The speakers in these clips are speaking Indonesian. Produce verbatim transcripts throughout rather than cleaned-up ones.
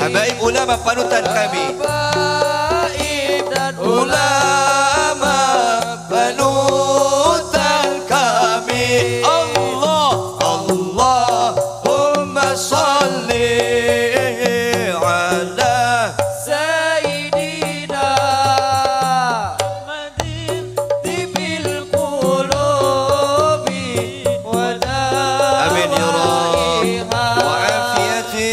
habaib ulama panutan kami, habaib dan ulama panutan kami. Allah Allahumma sholli ala sayyidina Muhammadin tibil qulubi wa amin ya Rabb wa afiyati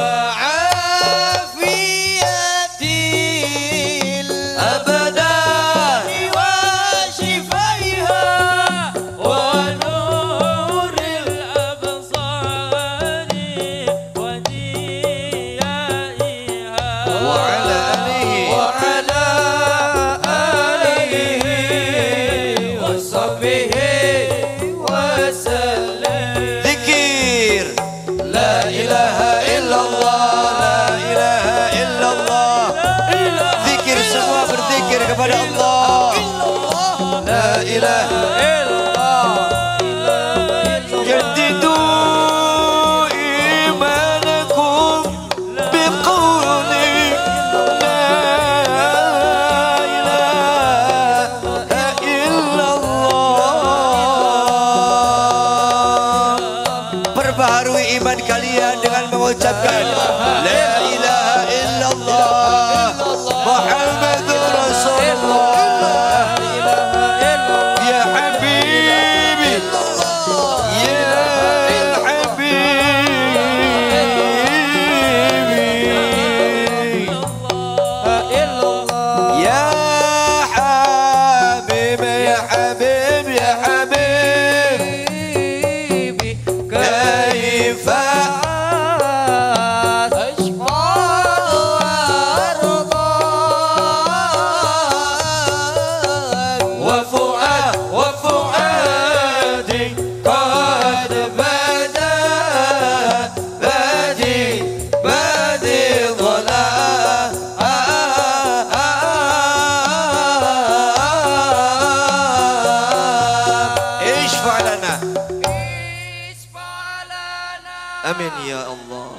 kepada Allah. La ilaha illallah. Jaddidu imanakum biqawli la ilaha illallah. Perbaharui iman kalian dengan mengucapkan la ilaha illallah Muhammadur Rasulullah. Ya Habibi Ya Habibi Ya Habib Ya Habib Ya Habib Kaifa amin ya Allah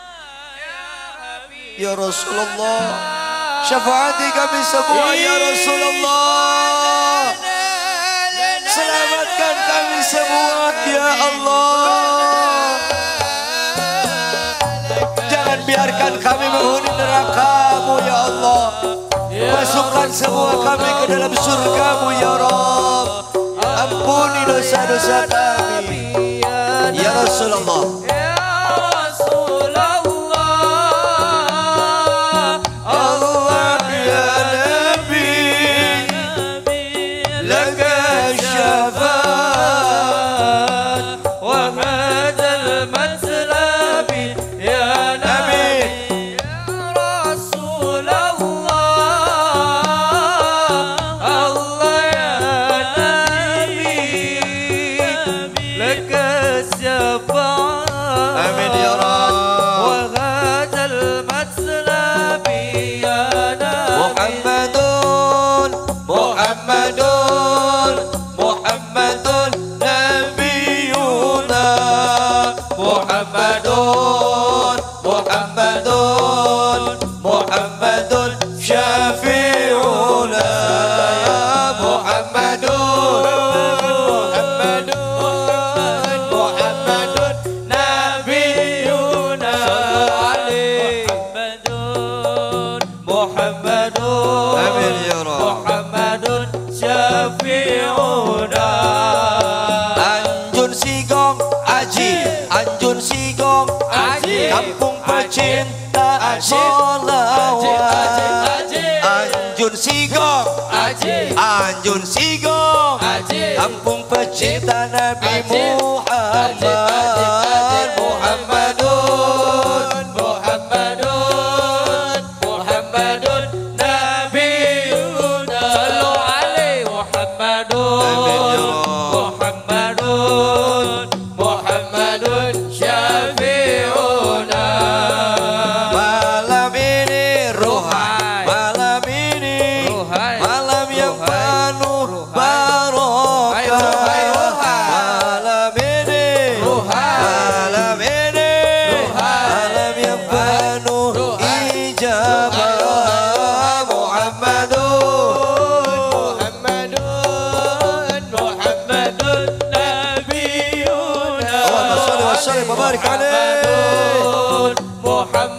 ya Rasulullah, syafaati kami semua ya Rasulullah, selamatkan kami semua ya Allah, jangan biarkan kami menghuni neraka-Mu ya Allah, masukkan semua kami ke dalam surga-Mu ya Rabb, ampuni dosa-dosa kami ya Rasulullah. Muhammadun Muhammadun Muhammadun syafi'una Muhammadun Muhammadun Muhammadun nabiyuna Muhammadun Muhammadun amin ya Rabb Muhammadun syafi'una. Anjun Sigong Aji Anjun Sigong Aji kampung pecinta sholawat. Anjun Sigong Aji Anjun Sigong Aji kampung pecinta Nabi Muhammad. Muhammadun Muhammadun Muhammadun nabiyuna sallu alaihi Muhammadun Muhammadun Muhammadun syafi'una. Malam ini ruhai malam ini ruhai malam yang penuh barokah. Malam ini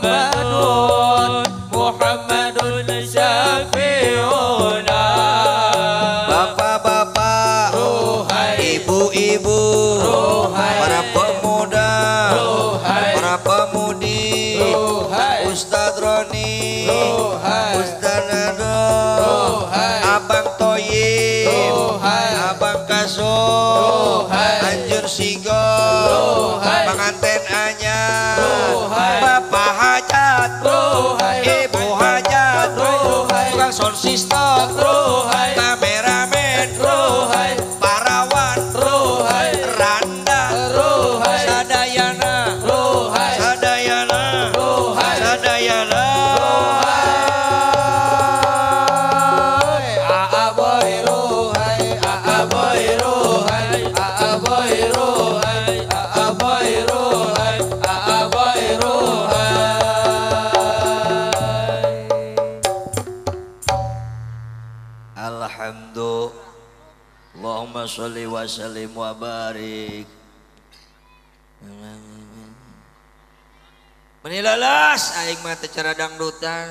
Muhammadun Muhammadun syafi'una. Bapak-bapak, Rohai, ibu-ibu, Rohai, para pemuda, Rohai, para pemudi, Rohai, Ustadz Roni, Rohai, Ustadz Nado, Rohai, Abang Toyib, Rohai, Abang Kaso, Rohai, Anjur Sigo, Rohai, pengantin anyar, Rohai, Bapak Hajat, Rohai, Ibu Hajat, Rohai, tukang sound system, Rohai, kameramen, Rohai, parawan, Rohai, randa, Rohai, sadayana, Rohai, sadayana, Rohai, sadayana. Aaboy Rohai, Aaboy Rohai, Aaboy Rohai, Aaboy Rohai, Aaboy Rohai. Alhamdulillah, Allahumma sholli wa sallim wa barik. Menilalas aing mah teu cara dangdutan.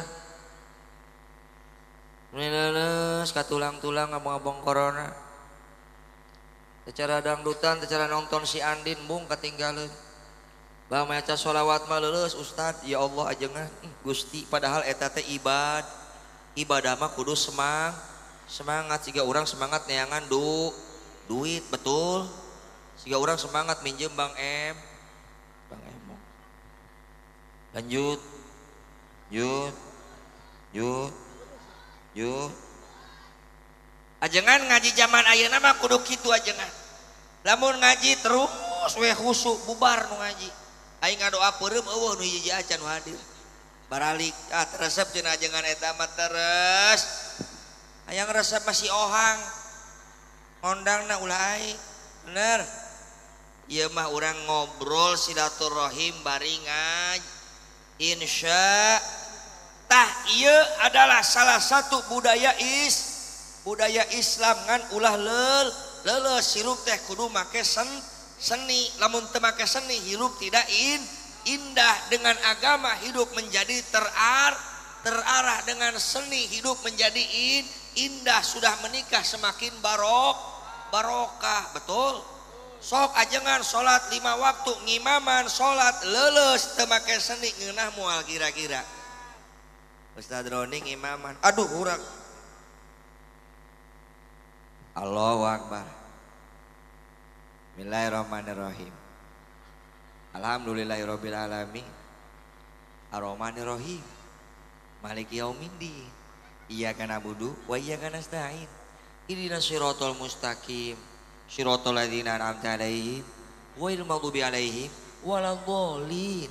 Menilalas katulang-tulang ngabong-ngabong corona. Teu cara dangdutan, teu cara nonton si Andin bung katinggalan. Bah maca sholawat mah leuleus Ustad, ya Allah ajengan Gusti, padahal eta teh ibad. Ibadah mah kudu semang semangat, siga orang semangat neangan du duit betul, siga orang semangat minjem Bang M, Bang Emo. Lanjut, yud, yud, yud. Ajengan ngaji zaman ayeuna mah kudu kitu ajengan. Lamun ngaji terus we khusuk bubar nu ngaji. Aing ngadoa peureum eueuh nu hiji acan nu hadir. Baralik ah resep cenah ajengan eta mah terus. Ayang resep masih ohang ngondangna ulah aing bener. Ieu mah urang ngobrol silaturahim bari ngaji. Insya tah ieu adalah salah satu budaya is budaya Islam ngan ulah leul leuleus hirup teh kudu make sen, seni. Lamun teu make seni hirup tidak in, indah. Dengan agama hidup menjadi terar terarah, dengan seni hidup menjadi in, indah. Sudah menikah semakin barok barokah betul. Sok ajengan sholat lima waktu ngimaman sholat leles teu make seni ngeunah moal kira-kira. Ustaz Roni ngimaman, aduh urang. Allahu Akbar. Bismillahirrahmanirrahim. Alhamdulillahirabbil alamin. Arrahmanirrahim. Maliki yaumiddin. Iyyaka na'budu wa iyyaka nasta'in. Ihdinas siratal mustaqim. Shiratal ladzina an'amta 'alaihim ghairil maghdubi 'alaihim waladhdallin.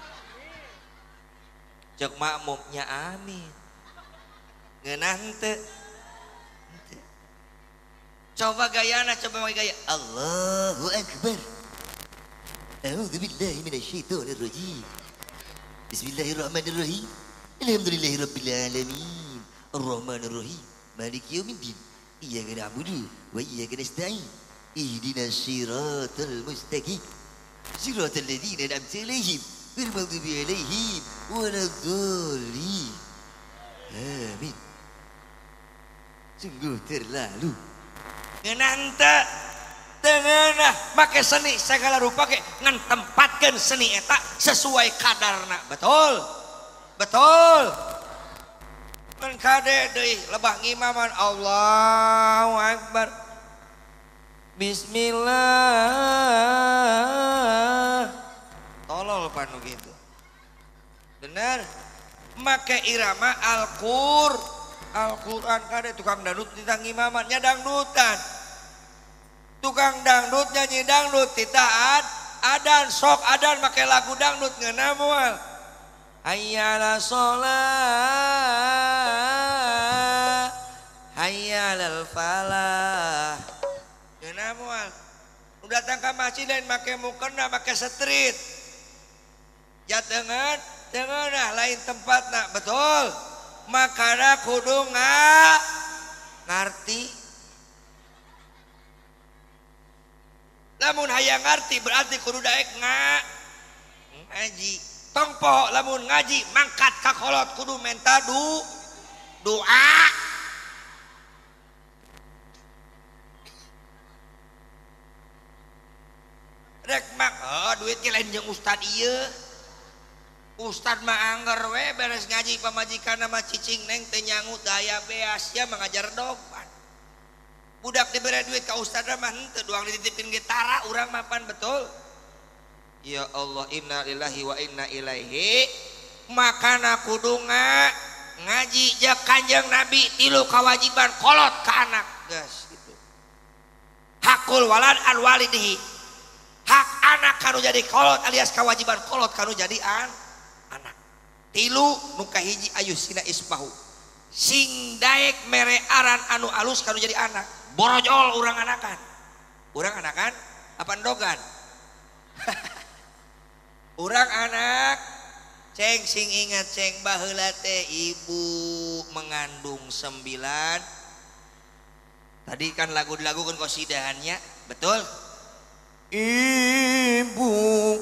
Cek makmumnya amin. Ngeunah henteu. Coba gayana, coba gaya. Allahu Akbar. A'udzu billahi minasyaitonir rajim. Bismillahirrahmanirrahim. Alhamdulillahirabbil alamin. Arrahmanir rahim. Maliki yaumiddin. Iyyaka na'budu wa iyyaka nasta'in. Ihdinas siratal mustaqim. Siratal ladzina an'amta 'alaihim ghairil maghdubi 'alaihim waladhdallin. Amin. Sungguh terlalu. Ngeunah teu tengenah make seni segala rupa ge ngan tempatkeun seni eta sesuai kadarna. Betul. Betul. Mun kade deui lebah ngimaman Allahu Akbar. Bismillah. Tolol panu gitu. Bener. Make irama Al-Qur. Al-Quran kade tukang dangdut titah ngimaman nya dangdutan. Tukang dangdut nyanyi dangdut titah ad adan sok adan make lagu dangdut ngeunah moal. Hayyala sholat, hayyalal falah. Ngeunah moal. Nu datang ka masjid lain make mukena make street. Jatengan, tengenah lain tempatna, betul. Makana kudu nga ngarti. Lamun hayang ngarti berarti kudu daek nga ngaji. tongpo lamun ngaji mangkat ka kolot kudu menta du doa. Rek mak oh duit ge lain jeung ustad ieu. Ustad mah angger we beres ngaji pamajikan mah cicing neng teu nyangu daya beas ya mengajar doban. Budak diberi duit ka ustad mah henteu doang dititipin gitara urang mapan betul. Ya Allah inna lillahi wa inna ilaihi makana kudu ngaji jeung Kanjeng Nabi tilu kewajiban kolot ka anak geus gitu. Hakul walad an walidihi hak anak kanu jadi kolot alias kewajiban kolot kanu jadi an anak tilu nu kahiji ayusina ismahu sing daek mere aran anu alus kanu jadi anak borojol urang anakan urang anakan apa endogan urang anak ceng sing ingat ceng baheula teh ibu mengandung sembilan tadi kan lagu-lagu kan qasidahannya betul. Ibu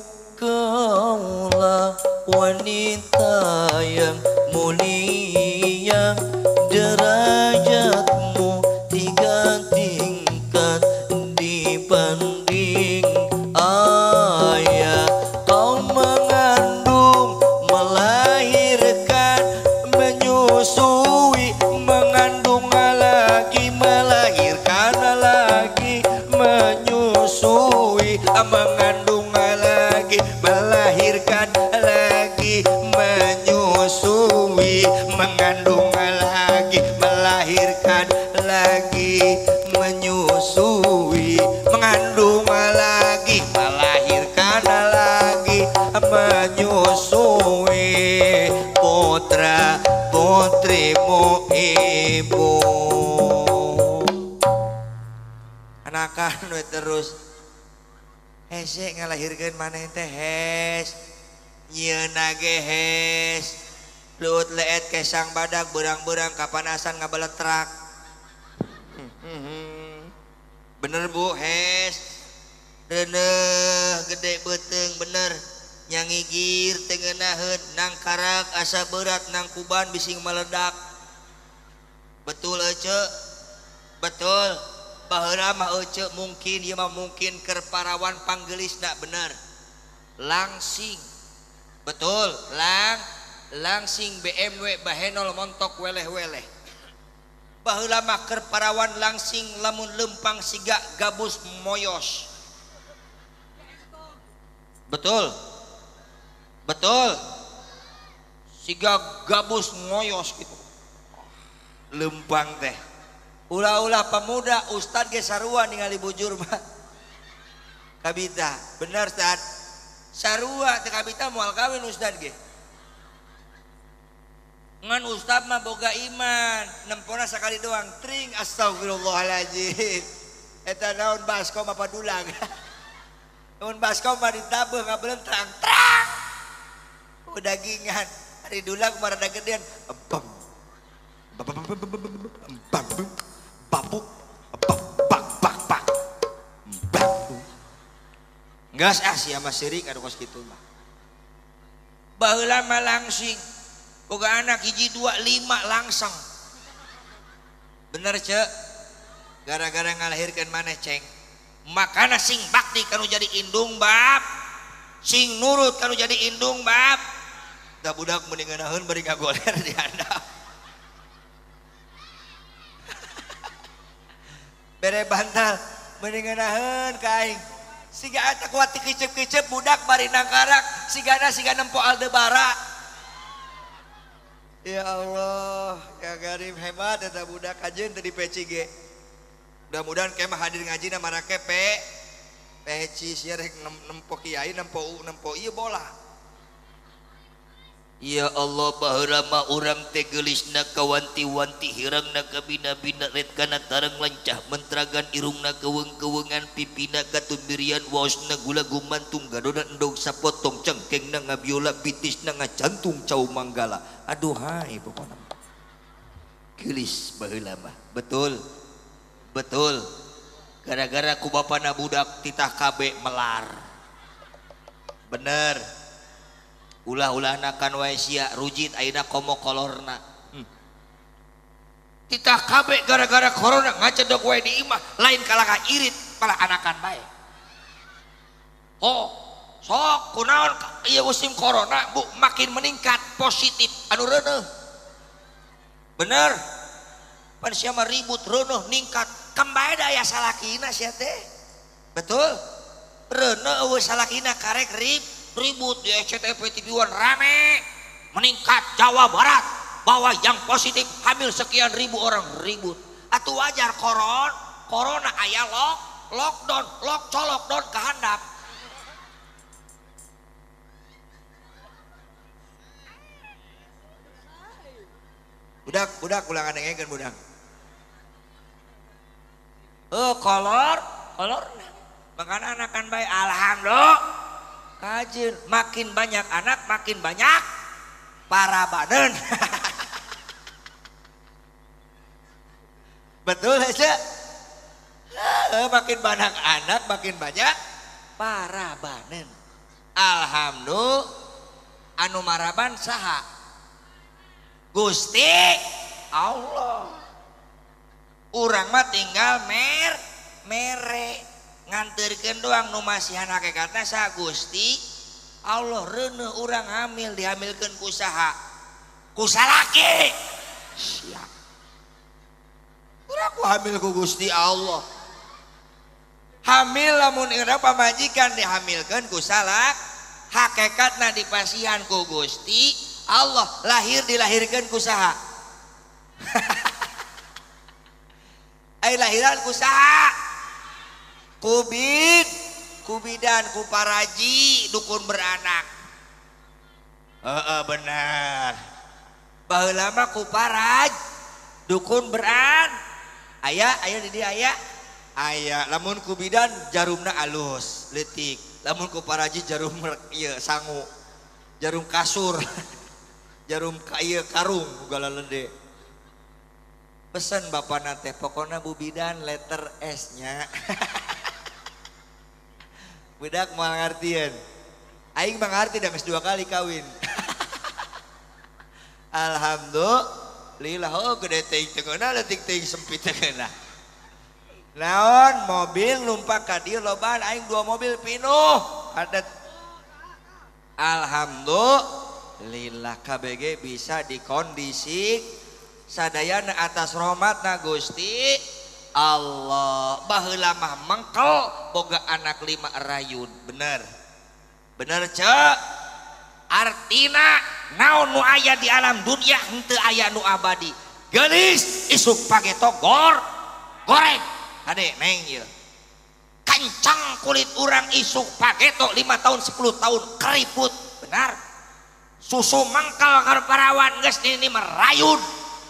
kaulah wanita yang mulia derajatmu tiga tingkat dibanding ayah kau mengandung melahirkan menyusui mengandung lagi melahirkan lagi menyusui mengandung lagi melahirkan lagi menyusui mengandung lagi melahirkan lagi menyusui mengandung lagi melahirkan lagi menyusui putra putrimu ibu anakan we terus hese ngalahirkeun maneh teh hes nyieuna ge hes leut leet kesang badak berang-berang kapanasan ngabaletrak bener bu hes deuneuh gede beuteung bener nyangigir teu ngeunaheun nang karak asa berat nang kuban bising meledak betul ece betul baheula mah ece mungkin ieu mah mungkin keur parawan panggelisna bener langsing betul lang langsing B M W bahenol montok weleh-weleh baheula mah keur parawan langsing lamun lempang siga gabus moyos betul betul siga gabus moyos gitu lempang teh ulah-ulah pemuda ustad ge sarua ningali bujur mah kabita bener Ustad sarua teh kabita moal kawin ustad ge ngan ustad mah boga iman nempona sakali doang tring astagfirullahaladzim eta naon baskom apa dulang naon baskom mah ditabeuh ngabeuleun terang terang udah gingan hari dulang marada gedean bam bam bam babuk bak bak bak bak gas ah sia mah sirik anu kos kitu mah baheula mah langsing boga anak hiji dua lima langsung bener cek gara-gara ngalahirkeun maneh ceng makana sing bakti kanu jadi indung bab sing nurut kanu jadi indung bab da budak mending ngeunaheun bari ngagoler di handap bere bantal mending ngeunaheun ka aing siga eta kuat dikicep-kicep budak bari nangkarak sigana siga nempo Aldebara ya Allah ya Karim hebat eta budak kajeun teu di peci ge mudah-mudahan kemah hadir ngaji na marake pe peci sia rek nempo kiai nempo nempo ieu bola. Ya Allah baheula mah urang teh geulisna kawanti-wanti hirangna ka bina-bina ret kana tareng lancah mentragan irungna keuweung-keuweungan pipina katumbirian waosna gula gumantung gadona endog sapotong cengkengna ngabiola bitisna ngajantung cau manggala aduhai pokona geulis baheula mah betul betul gara-gara ku bapana budak titah kabe melar bener ulah-ulah anakan wae sia rujit ayeuna komo kolorna. Hmm. Titah kabeh gara-gara corona ngacedok wae di imah lain kalaka irit pala anakan bae. Oh, sok kunaon ieu musim corona Bu makin meningkat positif anu reuneuh. Bener. Pan sia mah ribut reuneuh ningkat kembae da aya salakina sia teh. Betul. Reuneuh eueuh salakina karek rib ribut di S C T V T V One rame meningkat Jawa Barat bahwa yang positif hamil sekian ribu orang ribut. Atuh wajar koron corona aya lock lockdown lock colok down kehandap. Budak budak ulang ndengekeun budak. Oh kolor kolor makanya anakan baik alhamdulillah kajin makin banyak anak makin banyak para badan. Betul aja. Makin banyak anak makin banyak para badan. Alhamdulillah anu maraban saha Gusti Allah. Urang mah tinggal mer mere nganterkeun doang nu masihan hakikatna sa Gusti Allah. Reuneuh urang hamil dihamilkeun ku saha? Ku salaki. Siap. Urang ku hamil ku Gusti Allah. Hamil lamun urang pamajikan dihamilkeun ku salak hakikatna dipasihan ku Gusti Allah. Lahir dilahirkeun ku saha? Ai lahiran ku saha? Kubid, kubidan, kuparaji, dukun beranak. Heeh benar. Baheula mah kuparaj, dukun beran. Aya, aya di dia aya. Aya, lamun kubidan jarumna alus, leutik. Lamun kuparaji jarum ieu sangu. Jarum kasur. Jarum ieu karung ugala lede. Pesen bapak nate pokoknya bubidan letter S nya. Budak mau ngartieun. Aing mah ngarti da geus dua kali kawin. Alhamdulillah oh gede teuing teu geuna leutik teuing sempit teu geuna. Naon mobil numpak ka dieu lobaan aing dua mobil pinuh. Adet. Alhamdulillah K B G bisa dikondisi sadayana atas rahmatna Gusti Allah. Baheula mah mengkel boga anak lima rayun. Bener bener cek. Artina naon nu aya di alam dunia henteu aya nu abadi. Geulis isuk pageto gor goreng hade neng ieu kancang kulit urang isuk pageto lima tahun sepuluh tahun keriput. Benar susu mangkal karo parawan geus ini merayun.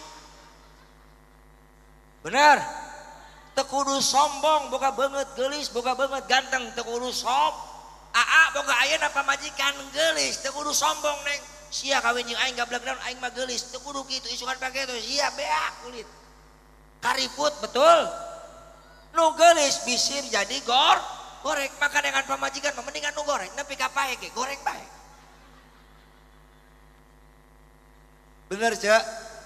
Bener teu kudu sombong boga beungeut geulis boga beungeut ganteng teu kudu sob. Aa boga ayeuna pamajikan geulis teu kudu sombong neng. Sia kawin jeung aing gablek naon aing mah geulis teu kudu kitu isukan pageto sia beak kulit kariput. Betul nu geulis bisir jadi gor goreng maka dengan pamajikan mendingan nu goreng nepi ka pae ge goreng bae. Bener cek.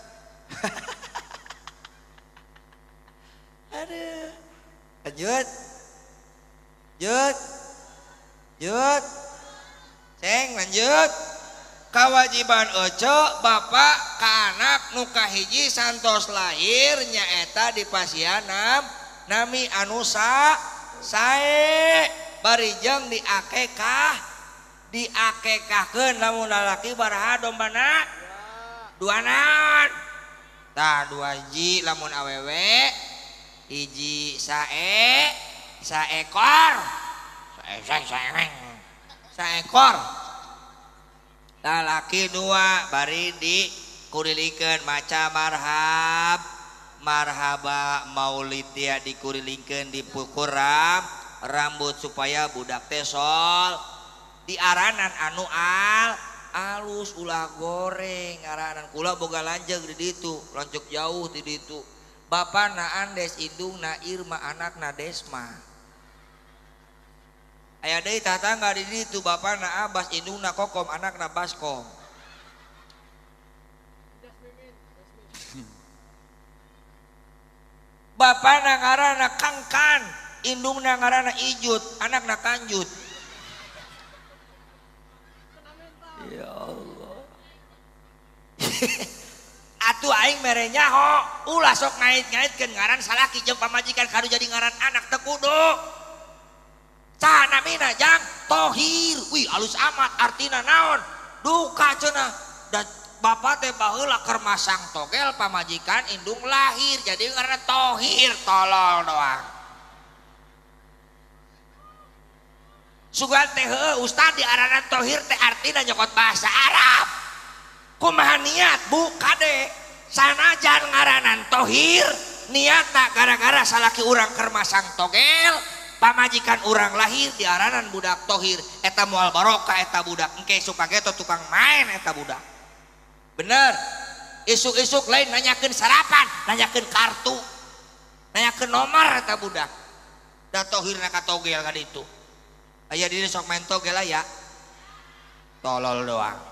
Aduh lanjut lanjut lanjut ceng lanjut. Kewajiban oco bapak ka anak nu kahiji santos lahir nyaeta dipasihanam nami anu sa sae barijeng diakekah diakekahkeun lamun lalaki baraha dombana duanan tah dua hiji lamun awewe hiji sae saekor sae sae saekor lalaki dua bari di kurilikeun maca marhab marhaba maulid dia dikurilikeun dipukuram rambut supaya budak teh sol diaranan anu al alus ulah goreng aranan kula boga lanjeng di ditu lanjut jauh di ditu bapak na Andes indung na Irma anak na Desma Aya deui tatangga di ditu bapana Abbas indungna Kokom anakna Baskom. Bapana ngaranna Kangkan, indungna ngaranna Ijut, anakna Kanjut. Ya Allah. Atuh aing mere nyaho, ulah sok ngait-ngaitkeun ngaran salaki jeung pamajikan kadu jadi ngaran anak teu kudu. Saha namina jang Tohir. Wih alus amat artina naon? Duka cenah. Dan bapak teh baheula keur masang togel pamajikan indung lahir jadi ngaranna Tohir, tolol doang. Sugan teh heuh ustad di aranan Tohir teh artina nyokot bahasa Arab. Kumaha niat bu kade sanajan ngaranan Tohir niatna gara-gara salaki urang keur masang togel pamajikan urang lahir di aranan budak Tohir eta moal barokah eta budak engke supageto tukang main eta budak. Bener isuk-isuk lain nanyakeun sarapan nanyakeun kartu nanyakeun nomor eta budak da Tohirna ka togel ka ditu aya diri sok main togel aya tolol doang.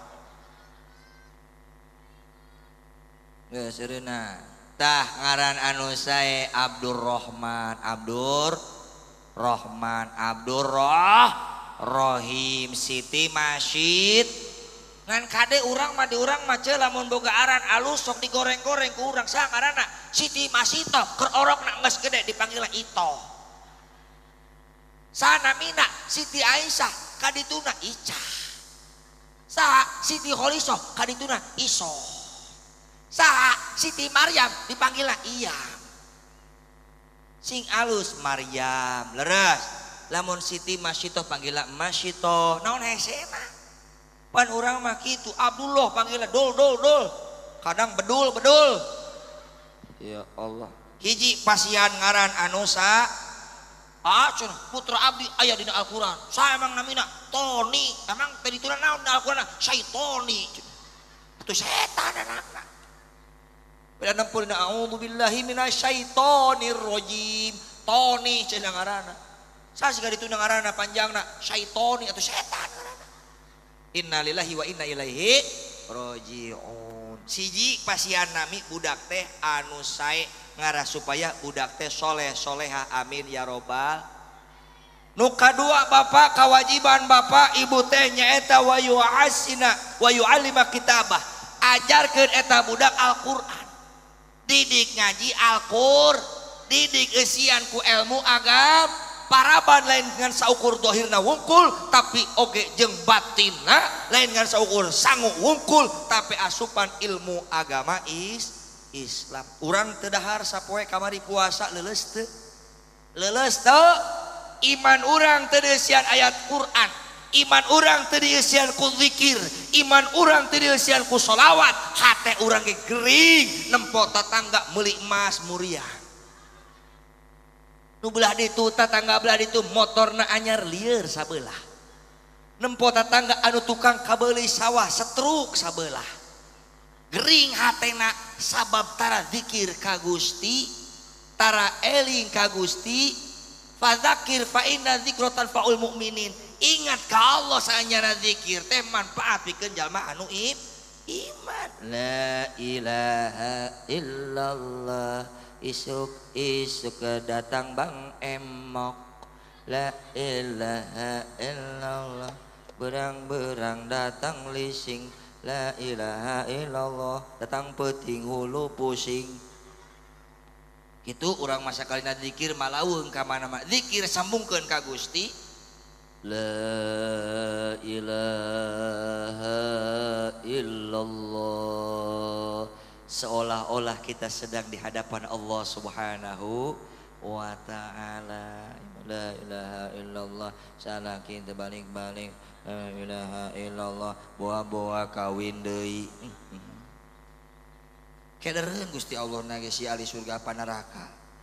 Geus eureuna tah ngaran anu sae Abdurrahman Abdur Rahman Abdurrah Rohim Siti Masyid ngan kade urang mah di urang mah ceul lamun boga aran alus sok digoreng-goreng ku urang saha ngaranna Siti Masito keur orokna geus gede dipanggilna Ito. Saha namina Siti Aisyah kadituna Icah. Saha Siti Kholisoh kadituna Iso. Saha Siti Maryam dipanggilna Iyam. Sing alus Maryam leres lamun Siti Masito panggilna Masito naon hesena pan urang mah kitu Abdullah panggilna Dul Dul Dul kadang bedul bedul. Ya Allah hiji pasian ngaran anu sa ah cenah putra abdi aya dina Al-Qur'an saha emang namina Toni emang tadi tuna naon dina Al-Qur'an Syaitoni atuh setan anakna. Bila nampulna a'udzubillahi minasyaitonir rajim. Toni cenah ngaranna. Saha siga dituna ngaranna panjangna syaitoni atau setan ngaranna. Innalillahi wa inna ilaihi rajiun. Siji pasian nami budak teh anu sae ngarah supaya budak teh soleh soleha amin ya robbal. Nu kadua bapak kewajiban bapak ibu teh nyaeta wa yu'assina wa yu'allima kitabah. Ajarkeun eta budak Al-Qur'an. Didik ngaji Al-Qur, didik esian ku ilmu agam, paraban lain dengan saukur dohirna wungkul, tapi oge jeung batinna lain dengan saukur sangu wungkul, tapi asupan ilmu agama is Islam. Urang teu dahar sapoe kamari puasa leuleus teu? Leuleus teu? Iman urang teu dieusian ayat Quran. Iman urang teu dieusian ku zikir, iman urang teu dieusian ku sholawat, hate urang ge gering nempo tatangga meuli emas muriah. Nu belah ditu tatangga belah ditu motorna anyar lieur sabelah. Nempo tatangga anu tukang kabeuli sawah setruk sabelah. Gering hatena sabab tara zikir ka Gusti, tara eling ka Gusti, fadzakir fa inna dzikra tanfaul mu'minin. Ingat ka Allah saanyana zikir teh manfaat pikeun jalma anu iman. La ilaha illallah isuk isuk datang Bang Emok. La ilaha illallah berang-berang datang lising. La ilaha illallah datang peuting hulu pusing. Kitu urang masa kalina zikir malaweung ka mana-mana. Zikir sambungkeun ka Gusti. La ilaha illallah seolah-olah kita sedang di hadapan Allah Subhanahu wa ta'ala. La ilaha illallah salakin terbalik-balik. La ilaha illallah boa-boa kawin deui. Kedereun Gusti Allah nage si ahli surga apa neraka.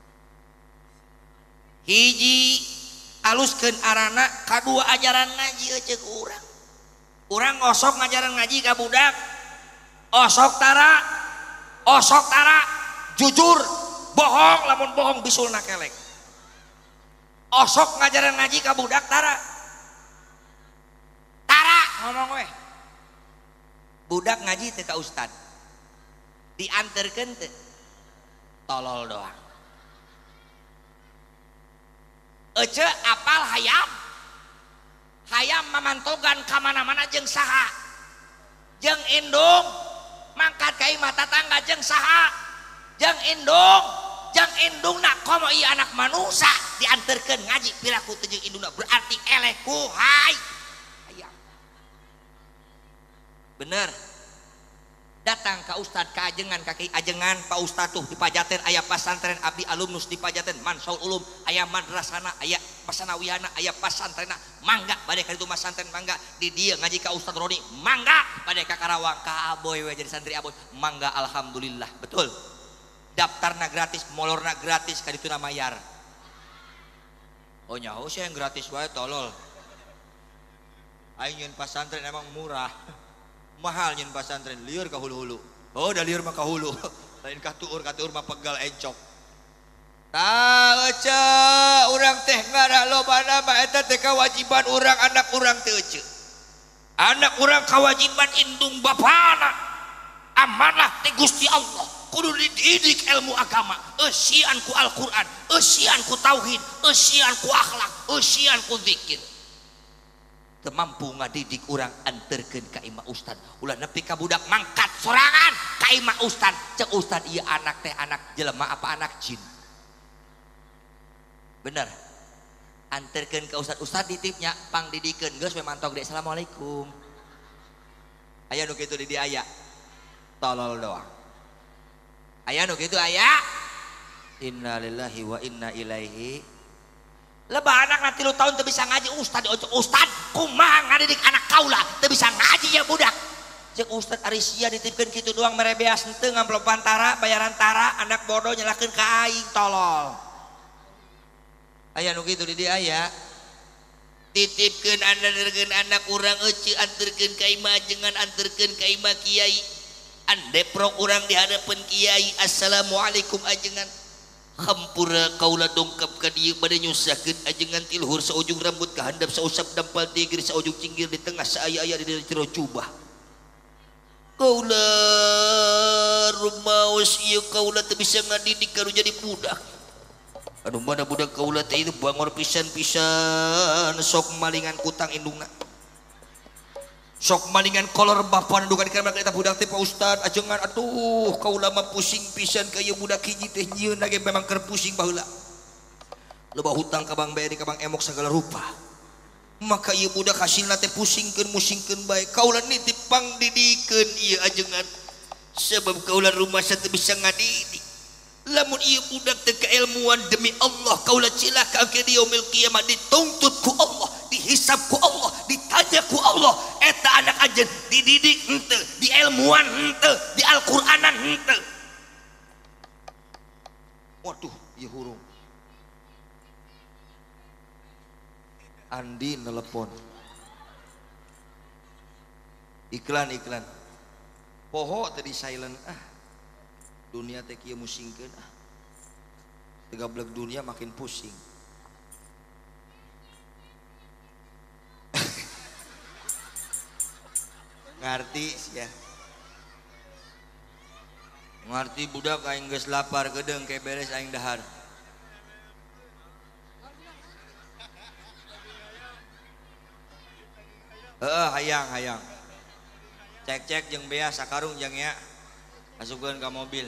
Hiji aluskeun arana kadua ajaran ngaji ceuk urang. Urang osok ngajaran ngaji ka budak. Osok tara, osok tara, jujur, bohong lamun bohong bisulna kelek. Osok ngajaran ngaji ka budak tara. ngomong weh. Budak ngaji teu ka ustad. Dianterkeun teu. Tolol doang. Ece apal hayam. Hayam mamantogan ka mana-mana jeung saha? Jeung indung mangkat ka imah tatangga jeung saha? Jeung indung, jeung indungna komo ieu anak manusia dianterkeun ngaji piraku teu jeung indungna berarti eleh ku hay. Hayam. Bener. Datang ke ustad ke ajengan kaki ajengan Pak Ustad tuh di Pajaten aya pasantren abdi alumnus di Pajaten Mansaul Ulum aya madrasana aya pasanawiyana aya pasantrena mangga bade ka ditu pasantren mangga di dieu ngaji ka Ustad Roni mangga bade ka Karawang ka aboy we jadi santri aboy mangga alhamdulillah betul daftarna gratis molorna gratis ka ditu na mayar oh nyaho sih yang gratis wae tolol aing nyeun pasantren emang murah mahal nyen pasantren lieur ka hulu-hulu oh da lieur mah ka hulu lain ka tuur ka tuur mah pegal encok tah ece urang teh ngara lobana mah eta teh kewajiban urang anak urang teu ece anak urang kewajiban indung bapana amanah teh Gusti Allah kudu dididik ilmu agama eusian ku Al-Qur'an eusian ku tauhid eusian ku akhlak eusian ku zikir mampu ngadidik orang anterkeun ka imah ustad ulah nepi ka budak mangkat sorangan ka imah ustad cek ustad ieu anak teh anak jelema apa anak jin bener anterkeun ka ustad ustad ditipnya pang didikeun geus we mantog dek assalamualaikum aya nu kitu di dieu aya tolol doang aya nu kitu aya innalillahi wa inna ilaihi lebah anak nanti lu tahun teu bisa ngaji ustad diocok ustad kumaha ngadidik anak kaula teu bisa ngaji ya budak cek ustad ari sia ditipkeun kitu doang mere beas henteu ngamplop pantara bayaran tara anak bodoh nyalakeun ka aing tolol aya nu kitu di dieu aya titipkeun anterkeun anak urang euci anterkeun ka imah jengan anterkeun ka imah kiai andeprok urang di hadapan kiai assalamualaikum ajengan hampura kaula dongkap ka dieu bade nyusakeun ajengan ti luhur saujung rambut ka handap sausap dampal tigir saujung cinggir di tengah saaya-aya di tiro cubah kaula rumaos ieu kaula teu bisa ngadidik kanu jadi budak anu mana budak kaula teh itu bangor pisan-pisan sok malingan kutang indungna sok malingan kolor bapan dukan kana kita budak teh Pak Ustad ajengan atuh kaula mah pusing pisan ka ieu budak hiji teh nyieun lagi memang keur pusing baheula loba hutang ka Bang Beri ka Bang Emok segala rupa maka ieu budak hasilna teh pusingkeun musingkeun bae kaula nitip pangdidikeun ieu ajengan sebab kaula rumasa teu bisa ngadidik lamun ieu budak teu kailmuan demi Allah kaula cilaka ke di yaumil kiamah dituntut ku Allah dihisab ku Allah ditanya ku Allah eta anak ajen dididik henteu di ilmuan henteu di Al-Qur'anan henteu waduh ieu hurung Andi nelepon iklan iklan poho tadi silent ah dunia teh kieu musingkeun ah tegableg dunia makin pusing ngarti ya ngarti budak aing geus lapar gedeung ke beres aing dahar heeh hayang hayang cek-cek jeung bea sakarung jeung nya masukkeun ka mobil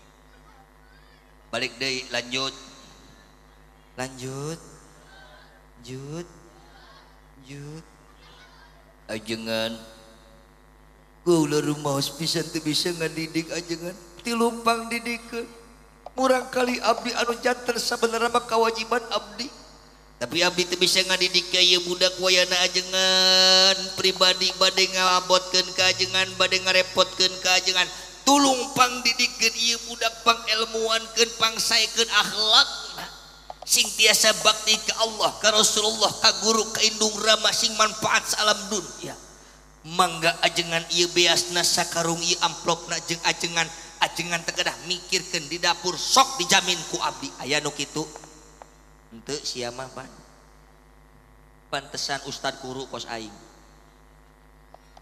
balik deui lanjut lanjut jut jut ajengan kaula rumaos pisan teu bisa ngadidik ajengan ti lumpang didikeun murang kali abdi anu janten sabenerna mah kewajiban abdi tapi abdi teu bisa ngadidik ka ieu budak wayana ajengan pribadi bade ngabotkeun ka ajengan bade ngarepotkeun ka ajengan tulung pangdidikeun ieu budak pangelmuankeun pangsaekeun akhlakna sing tiasa bakti ka Allah ka Rasulullah ka guru ka indung rama sing manfaat sa alam dunya mangga ajengan ieu beasna sakarung ieu amplopna jeung ajengan ajengan teu kedah mikirkeun di dapur sok dijamin ku abdi aya nu kitu henteu sia mah pan pantesan ustad guru kos aing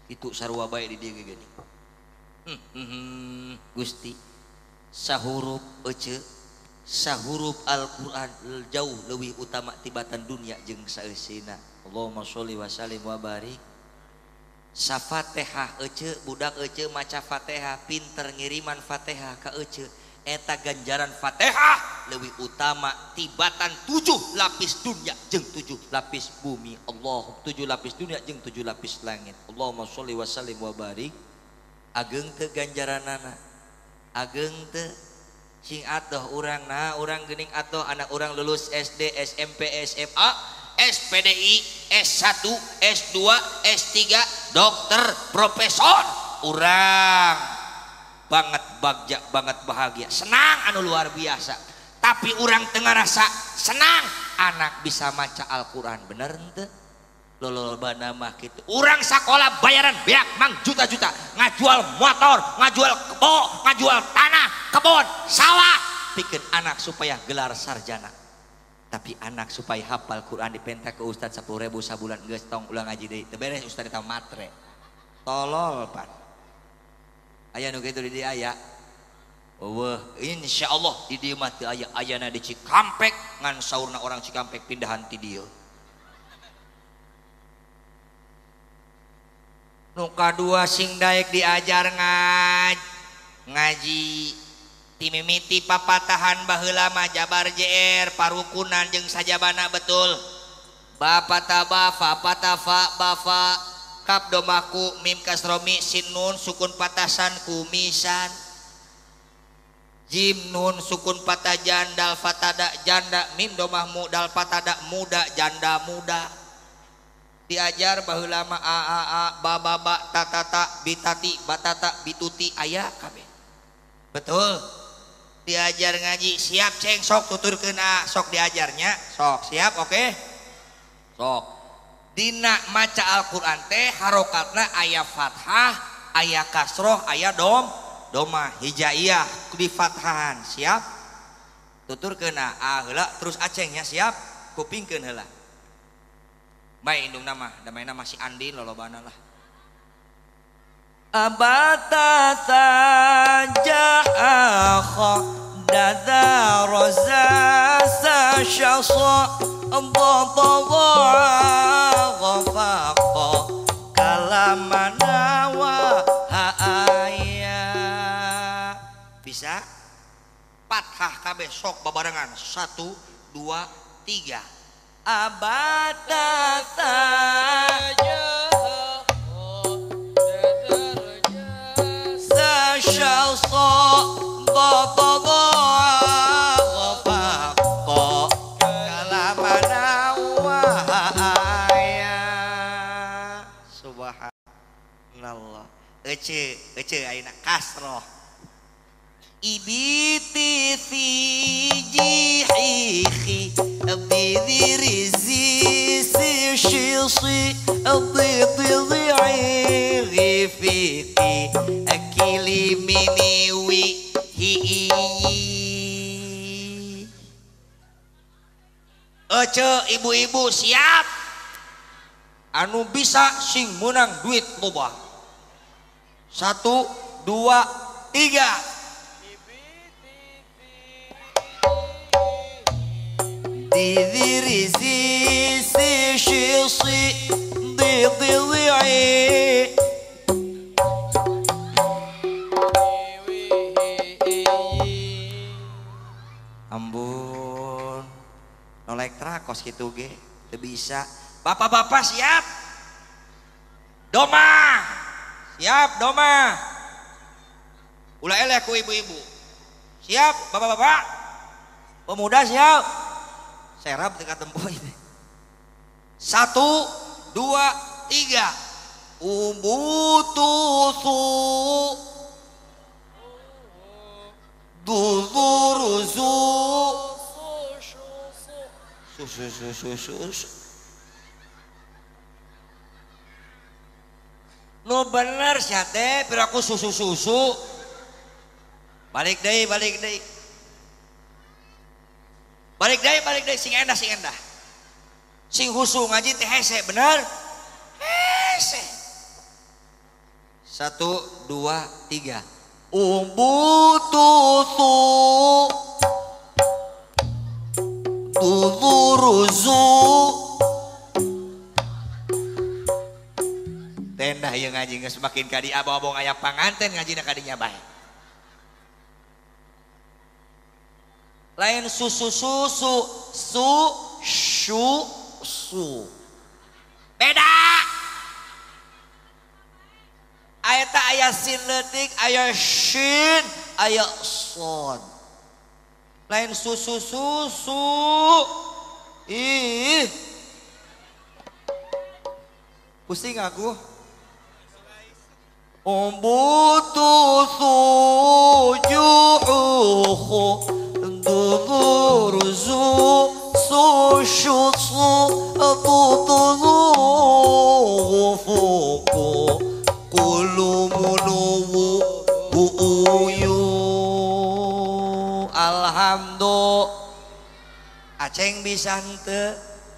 Itu sarua bae di dieu geuning. Hmm, hmm, hmm, Gusti sahurup ece sahurup Al-Qur'an jauh leuwih utama tibatan dunia jeung saeusina. Allahumma sholli wa sallim wa barik. Sa-Fatihah ece budak ece maca Fatihah pinter ngiriman Fatihah ka ece eta ganjaran Fatihah leuwih utama tibatan tujuh lapis dunia jeung tujuh lapis bumi. Allah tujuh lapis dunia jeung tujuh lapis langit. Allahumma sholli wa sallim wa barik. Ageng teu ganjaranana ageng teu sing atoh urang nah urang geuning atoh anak urang lulus S D S M P S M A S P D I S satu S dua S tiga dokter profesor urang banget bagja banget bahagia senang anu luar biasa. Tapi urang tengah rasa senang anak bisa maca Al-Quran bener ente lolobana mah gitu. Urang sekolah bayaran beak mang juta-juta ngajual motor ngajual kebo ngajual tanah kebon sawah pikeun anak supaya gelar sarjana. Tapi anak supaya hafal Quran dipentak ke ustad sepuluh ribu sabulan geus tong ulang ngaji deui teu beres ustad eta matre tolol pan. Aya nu kitu di dieu aya. Weuh, insyaallah di dieu mah teu aya. Ayana di Cikampek ngan saurna orang Cikampek pindahan ti dieu. Nu kadua sing daek diajar ngaj ngaji ti mimiti papatahan baheula mah jabar J R parukunan jeung sajabana betul. Bapata ba fa pata fa ba fa kap domaku mim kasromi sin nun sukun patasan kumisan jim nun sukun patah jandal fatada janda mim domahmu dal patada muda janda muda. Diajar baheula mah a a a ba ba ba ta ta ta bitati batata bituti aya kabeh betul. Diajar ngaji siap ceng sok tuturkeun a sok diajarnya sok siap oke okay? Sok dina maca Al-Quran teh harokatna aya fathah aya kasroh aya dom doma hijaiyah di fathahan siap tuturkeun a heula terus acengnya siap kupingkeun heula bae indung nama damai nama si Andi lolobana lah. Abata saja akha dada roza sa syasa baba ghafaqa kalamana wa haaya. Bisa fathah kabeh sok babarengan satu dua tiga. Abada saja sasyasa baba ghafaqa kalamana wa haaya. Subhanallah. Ece ece ayeuna kasroh ibiti fijihi bidiri zisi shisi bidiri rifiki akili miniwi hi'i. Ece ibu-ibu siap anu bisa sing menang duit loba satu dua tiga. Didiri sisi shisi didiri ambon nolek trakos gitu ge teu bisa. Bapak-bapak siap doma siap doma ulah eleh ku ibu-ibu siap bapak-bapak pemuda siap serap dekat tempoh ini satu dua tiga. Ubutusu duzuruzu susu susu susu nu bener sia teh piraku susu susu balik deui balik deui balik deui balik deui sing endah sing endah sing husu ngaji teh hese bener hese Satu, dua, tiga. Umbututu tuzuruzu. Tenda yang ngaji nggak semakin kadi abang-abang ayah panganten ngaji nak kadinya baik. Lain susu susu su shu su. Beda. Ayat ayat sin letik, ayat shin, ayat son. Lain susu susu. Ih. Pusing aku. Umbututu ju'uhu tuzuruzu sushutsu tutuzuhu fuku kulumunuwu buuyu. Alhamdulillah. Aceng bisa henteu.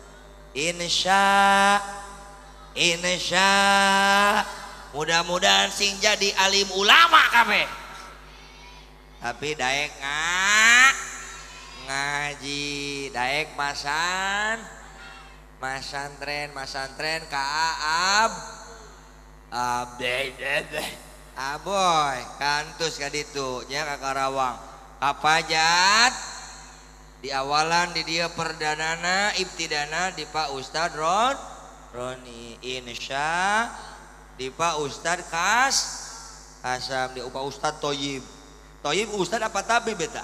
Insya Insya mudah-mudahan sing jadi alim ulama kabeh. Tapi daek nga ngaji, daek masan masantren masantren ka ab abde aboy kantus ka ditu nya ka Karawang. Apa jat di awalan di dia perdanana ibtidana di Pak Ustad Ron Roni. Insya di Pak Ustad Kas Asam di Pak Ustad Toyib. Toyib Ustad apa tabib beta?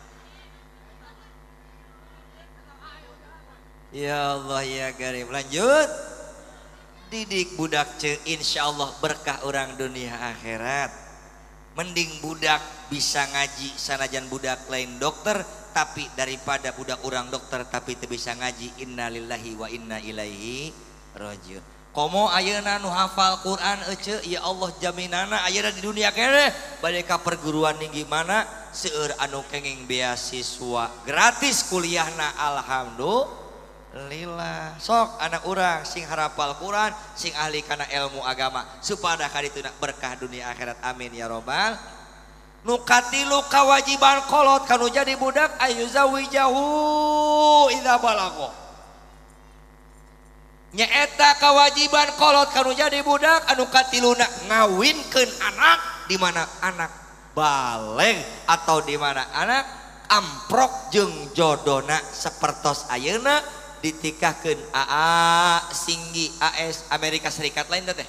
Ya Allah ya Karim. Lanjut. Didik budak ce insya Allah berkah orang dunia akhirat. Mending budak bisa ngaji sanajan budak lain dokter, tapi daripada budak orang dokter tapi teu bisa ngaji. Innalillahi wa inna ilaihi rajiun. Komo ayeuna nu hafal Quran ece ya Allah jaminana ayeuna di dunia kene bade ka perguruan tinggi mana seueur anu kenging beasiswa gratis kuliahna. Alhamdulillah. Sok anak urang sing harapal Quran sing ahli kana ilmu agama supada kadituna berkah dunia akhirat. Amin ya robbal. Nu katilu kawajiban kolot kanu jadi budak ayuzawijahu idza balagha. Nyaeta kewajiban kolot kanu jadi budak anu katiluna ngawinkeun anak di mana anak baleg atau di mana anak amprok jeung jodona sapertos ayeuna ditikahkeun A A Singgi A S Amerika Serikat lain teh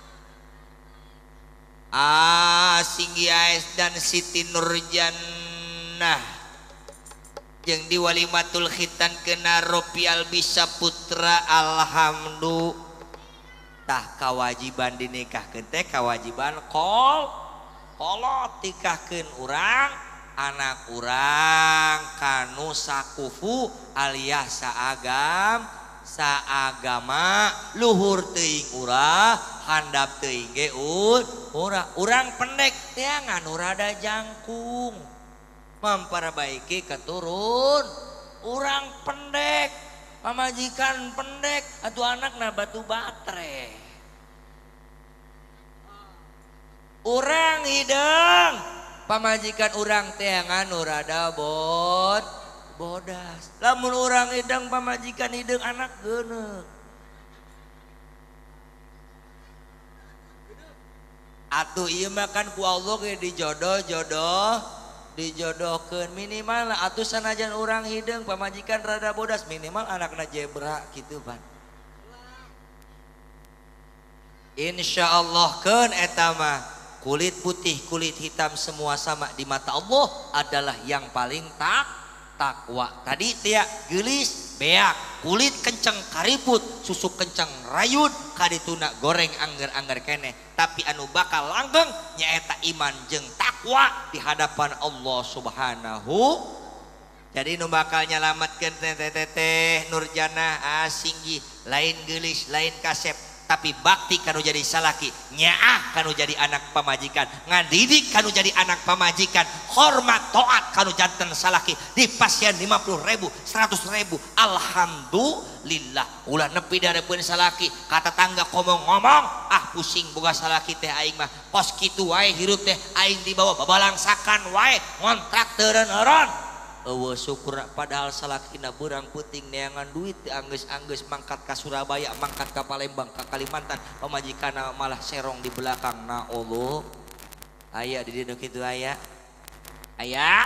A Singgi A S dan Siti Nurjannah jeung di walimatul khitan kena Ropial bisa putra. Alhamdulillah. Tah kewajiban dinikahkeun teh kewajiban kol kolot tikahkeun urang anak urang kanu sakufu alias saagam saagama luhur teuing urang handap teuing ge urang urang pendek teangan urada jangkung memperbaiki keturun urang pendek pamajikan pendek atuh anakna batu batre urang hidung pamajikan urang teangan urada bot bodas lamun urang hidung pamajikan hidung anak geuneuk atuh ieu mah kan ku Allah ge dijodoh-jodoh dijodohkeun minimal atuh sanajan urang hidung pamajikan rada bodas minimal anakna jebra kitu pan. Insyaallah keun eta mah kulit putih kulit hitam semua sama di mata Allah adalah yang paling tak takwa. Tadi tia geulis beak kulit kenceng kariput susu kenceng rayun kadituna goreng angger-angger keneh tapi anu bakal langgeng nyaeta iman jeung takwa di hadapan Allah Subhanahu. Jadi nu bakal nyalametkeun teh Nurjannah Singgi lain geulis lain kasep tapi bakti kanu jadi salaki, nyaah kanu jadi anak pamajikan, ngadidik kanu jadi anak pamajikan, hormat toat kanu janten salaki, dipasian lima puluh ribu, seratus ribu, alhamdulillah. Ulah nepi dari pun salaki, kata tangga ngomong-ngomong, ah pusing boga salaki teh aing mah, kos kitu wae hirup teh aing dibawa babalangsakan wae, ngontrak teureun-eureun. Eueuh syukur padahal salakina beurang puting neangan duit anggeus-anggeus mangkat ka Surabaya, mangkat ka Palembang, ka Kalimantan, pamajikana malah serong di belakang. Na Allah aya di dieu kitu aya aya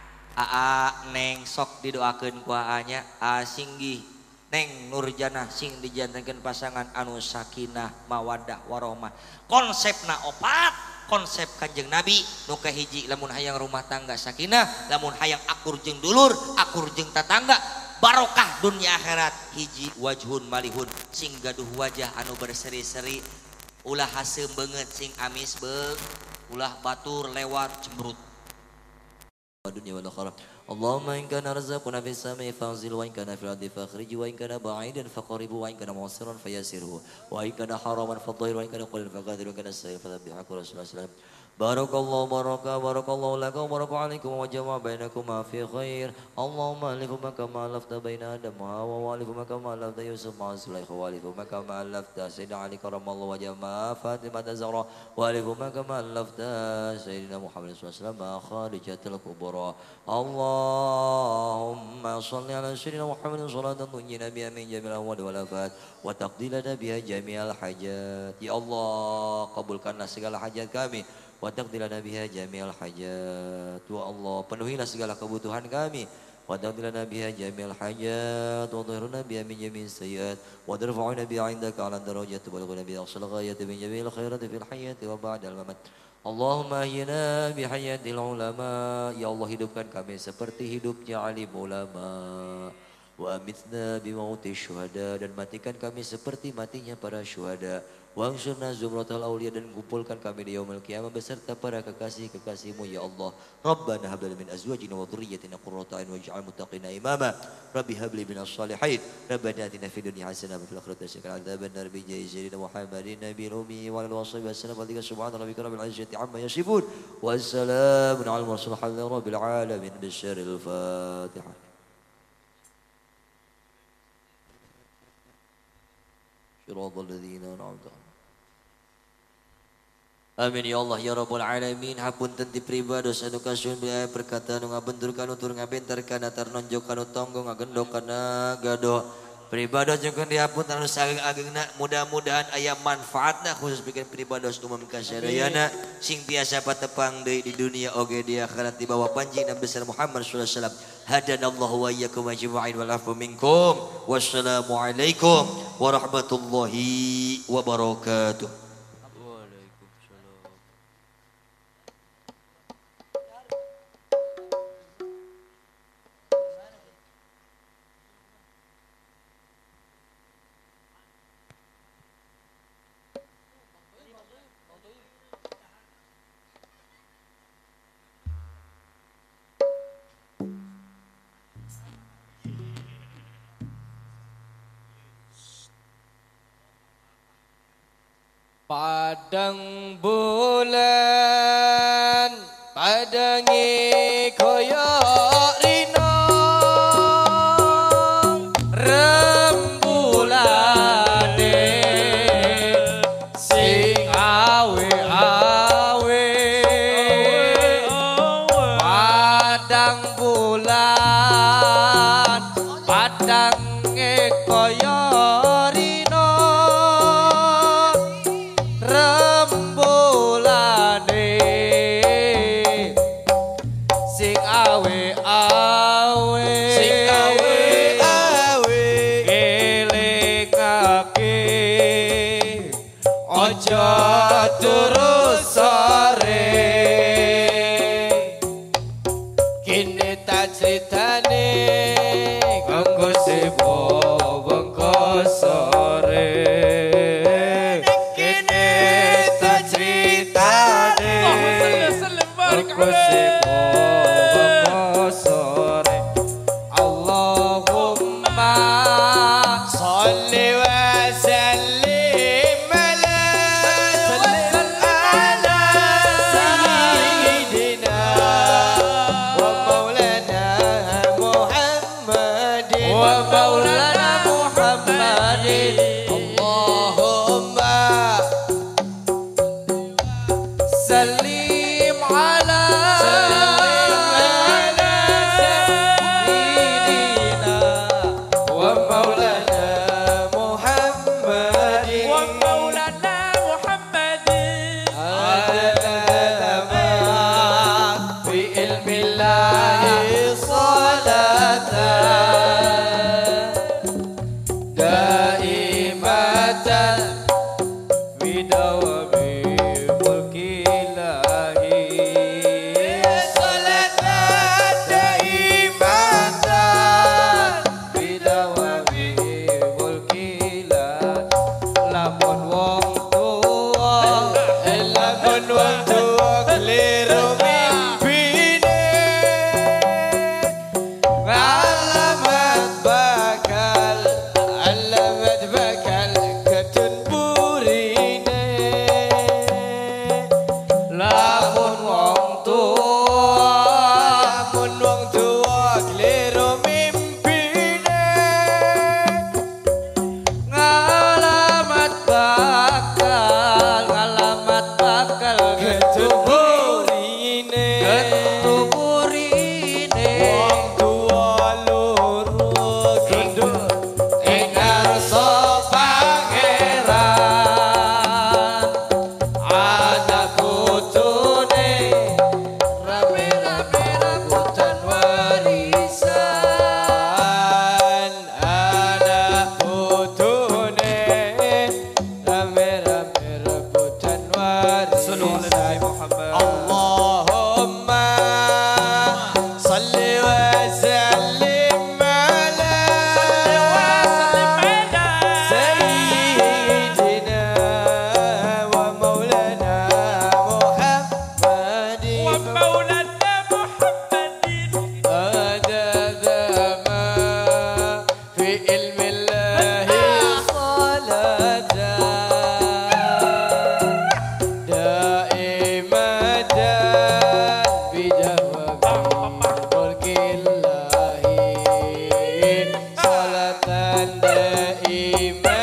aa neng sok didoakeun ku anya asinggih neng Nurjanah sing dijantankeun pasangan anu sakinah mawaddah warahmah. Konsepna opat, konsep Kanjeng Nabi nu kahiji lamun hayang rumah tangga sakinah, lamun hayang akur jeung dulur, akur jeung tatangga, barokah dunia akhirat. Hiji wajhun malihun, sing gaduh wajah anu berseri-seri, ulah haseum beungeut sing amis beung, ulah batur lewat cemberut dunia wal akhirah. Allahumma in kana rizquna fis samai fa'zil wa in kana fil ardi fakhrij wa in kana ba'idan faqrib wa in kana mu'siran fayassirhu wa in kana haraman fadhhir wa in kana qalilan faqadir wa in kana sayyi'an fadhabbihu rasulullah sallallahu alaihi wasallam. Barakallahu baraka barakallahu lakum wa baraka alaikum wa jama'a bainakuma fi khair. Allahumma alifuma kama alafta baina Adam wa Hawa wa alifuma kama alafta Yusuf ma'a Zulaikha wa alifuma kama alafta Sayyidina Ali karamallahu wa jama'a Fatimah Zahra wa alifuma kama alafta Sayyidina Muhammad sallallahu alaihi wasallam ma'a Khadijatul Kubra. Allahumma salli ala Sayyidina Muhammad salatan tunjina biha min jami'il ahwal wal afat wa taqdilana biha jami'al hajat. Ya Allah, kabulkanlah segala hajat kami wa taqdilana biha jami'al hajat. Ya Allah, penuhilah segala kebutuhan kami wa taqdilana biha jami'al hajat wa dhhirna biha min jami'is sayyi'at wa tarfa'una biha 'indaka 'ala darajat wa balaghna biha aqsal ghayati min jami'il khairati fil hayati wa ba'dal mamat. Allahumma ahyina bihayatil ulama. Ya Allah, hidupkan kami seperti hidupnya alim ulama. Wa amitna bimauti syuhada, dan matikan kami seperti matinya para syuhada. Wa ansurna zumratal auliya, dan kumpulkan kami di yaumil qiyamah beserta para kekasih-kekasih-Mu ya Allah. Rabbana hab lana min azwajina wa dhurriyyatina qurrata a'yun waj'al muttaqina imama. Rabbi hab li minas shalihin. Rabbana atina fid dunya hasanah wa fil akhirati hasanah wa qina adzaban nar bi jahi sayyidina Muhammadin nabiyil ummi wa alihi washabihi wasallam. Subhana rabbika rabbil izzati amma yasifun wa salamun alal mursalin alhamdulillahi rabbil alamin. Bisyaril Fatihah. Shiratal ladzina an'amta alaihim. Amin ya Allah ya Rabbal Alamin. Hapunten ti pribados anu kasuhun biaya perkataan nu ngabenturkan utur ngabentarkan atar nonjokan tonggo ngagendok kana gado pribados jeung dihapunten anu sageng agengna. Mudah-mudahan aya manfaatna khusus bikin pribados umum kasadayana sing biasa patepang deui di dunia oge di akhirat di bawah panji Nabi besar Muhammad sallallahu alaihi wasallam. Hadanallahu wa iyyakum ajma'in wal afu minkum. Wassalamu alaikum warahmatullahi wabarakatuh. Padang bulan padangi koyok rino rembulane sing awe awe padang bulan padangi koyok terus sore kini tak ceritane kanggo sebo bengko sore kini tak ceritane kanggo sebo bengko sore. Allahumma sholli wa sallim ومولانا محمد أدب ما في علم الله صلاة دائمة بجواب ملك الله صلاة دائمة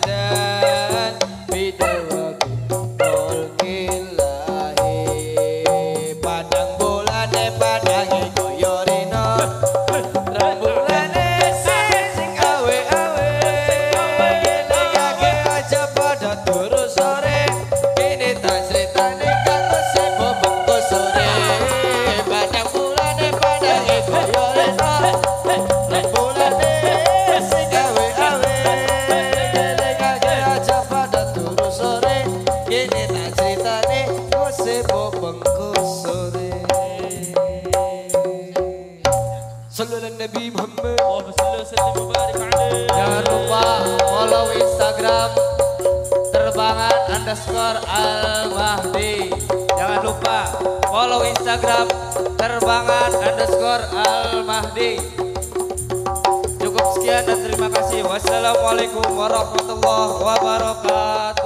بجواب ملك الله padang bulane padange koyo rino rembulane sing awe-awe lagi aja pada turu sore kene tak critane karo sebo bengko sore padang bulane padange koyo rino rembulane sing awe-awe lagi aja pada turu sore kene tak critane karo sebo bengko sore. Sallallahu Nabi Muhammad. Jangan lupa follow Instagram terbangan underscore al mahdi. Jangan lupa follow Instagram terbangan underscore al mahdi. Cukup sekian dan terima kasih. Wassalamualaikum warahmatullahi wabarakatuh.